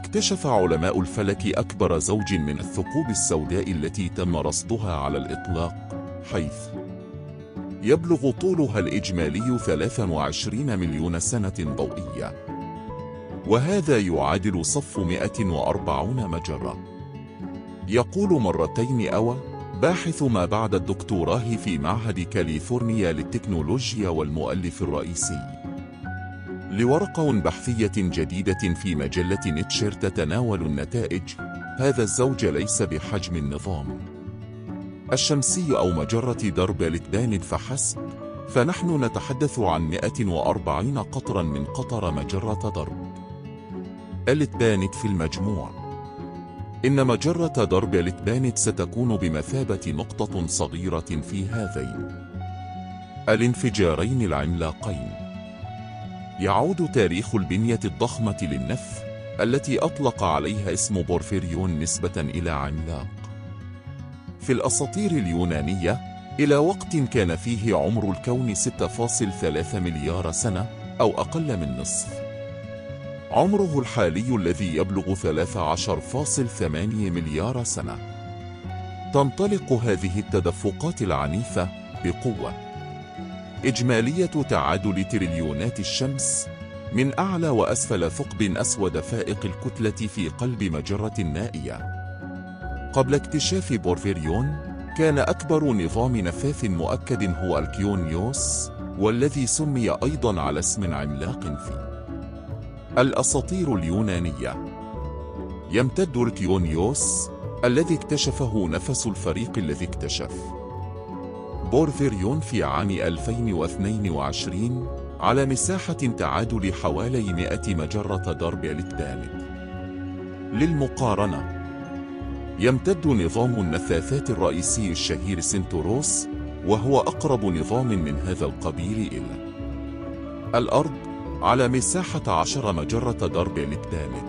اكتشف علماء الفلك أكبر زوج من الثقوب السوداء التي تم رصدها على الإطلاق، حيث يبلغ طولها الإجمالي 23 مليون سنة ضوئية، وهذا يعادل صف 140 مجرة. يقول مرتين أوا باحث ما بعد الدكتوراه في معهد كاليفورنيا للتكنولوجيا والمؤلف الرئيسي لورقة بحثية جديدة في مجلة نيتشر تتناول النتائج: هذا الزوج ليس بحجم النظام الشمسي أو مجرة درب لتبانيد فحسب، فنحن نتحدث عن 140 قطرا من قطر مجرة درب لتبانيد في المجموع. إن مجرة درب لتبانيد ستكون بمثابة نقطة صغيرة في هذين الانفجارين العملاقين. يعود تاريخ البنية الضخمة للنف التي أطلق عليها اسم بورفيريون نسبة إلى عملاق في الأساطير اليونانية إلى وقت كان فيه عمر الكون 6.3 مليار سنة أو أقل من نصف عمره الحالي الذي يبلغ 13.8 مليار سنة. تنطلق هذه التدفقات العنيفة بقوة إجمالية تعادل تريليونات الشمس من أعلى وأسفل ثقب أسود فائق الكتلة في قلب مجرة نائية. قبل اكتشاف بورفيريون كان أكبر نظام نفاث مؤكد هو الكيونيوس، والذي سمي أيضا على اسم عملاق فيه الأساطير اليونانية. يمتد الكيونيوس الذي اكتشفه نفس الفريق الذي اكتشف بورفيريون في عام 2022 على مساحة تعادل حوالي 100 مجرة درب لتبانيد. للمقارنة، يمتد نظام النفاثات الرئيسي الشهير سنتوروس، وهو أقرب نظام من هذا القبيل إلى الأرض، على مساحة 10 مجرة درب لتبانيد.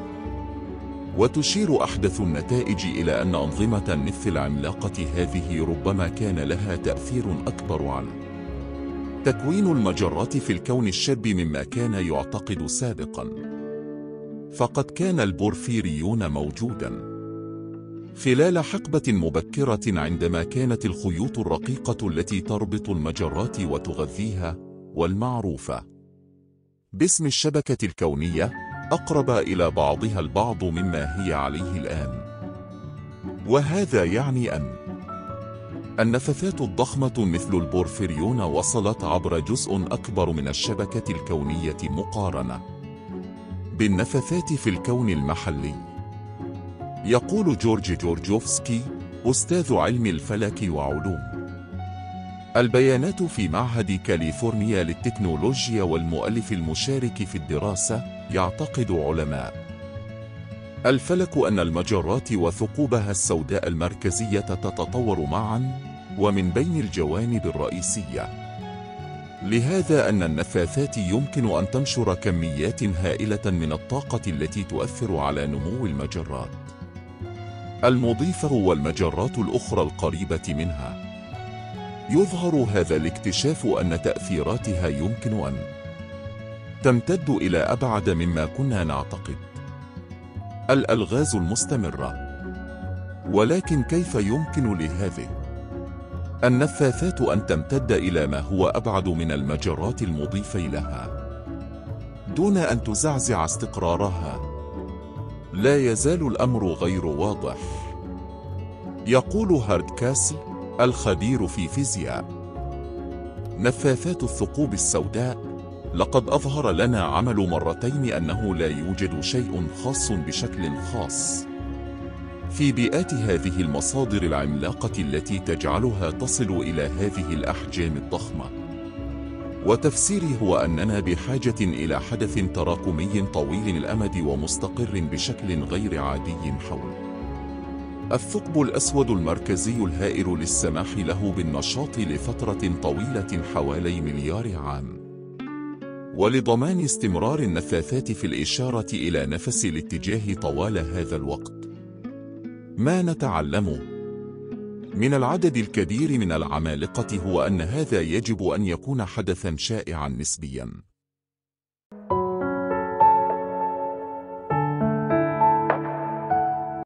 وتشير أحدث النتائج إلى أن أنظمة النف العملاقة هذه ربما كان لها تأثير أكبر على تكوين المجرات في الكون الشاب مما كان يعتقد سابقا. فقد كان البورفيريون موجودا خلال حقبة مبكرة عندما كانت الخيوط الرقيقة التي تربط المجرات وتغذيها والمعروفة باسم الشبكة الكونية أقرب إلى بعضها البعض مما هي عليه الآن. وهذا يعني أن النفثات الضخمة مثل البورفيريون وصلت عبر جزء أكبر من الشبكة الكونية مقارنة بالنفثات في الكون المحلي. يقول جورج جورجوفسكي أستاذ علم الفلك وعلوم البيانات في معهد كاليفورنيا للتكنولوجيا والمؤلف المشارك في الدراسة، يعتقد علماء الفلك أن المجرات وثقوبها السوداء المركزية تتطور معا ومن بين الجوانب الرئيسية لهذا أن النفاثات يمكن أن تنشر كميات هائلة من الطاقة التي تؤثر على نمو المجرات المضيفة والمجرات الأخرى القريبة منها. يظهر هذا الاكتشاف أن تأثيراتها يمكن أن تمتد إلى أبعد مما كنا نعتقد. الألغاز المستمرة. ولكن كيف يمكن لهذه النفاثات أن تمتد إلى ما هو أبعد من المجرات المضيفة لها دون أن تزعزع استقرارها؟ لا يزال الأمر غير واضح. يقول هارد كاسل الخبير في فيزياء نفاثات الثقوب السوداء: لقد أظهر لنا عمل مرتين أنه لا يوجد شيء خاص بشكل خاص في بيئات هذه المصادر العملاقة التي تجعلها تصل إلى هذه الأحجام الضخمة. وتفسيري هو أننا بحاجة إلى حدث تراكمي طويل الأمد ومستقر بشكل غير عادي حول الثقب الأسود المركزي الهائل للسماح له بالنشاط لفترة طويلة حوالي مليار عام، ولضمان استمرار النفاثات في الإشارة إلى نفس الاتجاه طوال هذا الوقت. ما نتعلمه من العدد الكبير من العمالقة هو أن هذا يجب أن يكون حدثا شائعا نسبيا.